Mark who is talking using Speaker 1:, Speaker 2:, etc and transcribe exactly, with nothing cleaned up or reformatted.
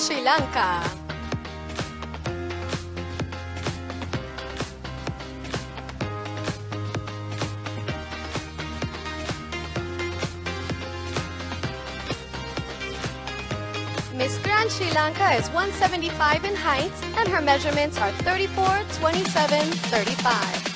Speaker 1: Sri Lanka. Miss Grand Sri Lanka is one seventy-five in height and her measurements are thirty-four, twenty-seven, thirty-five.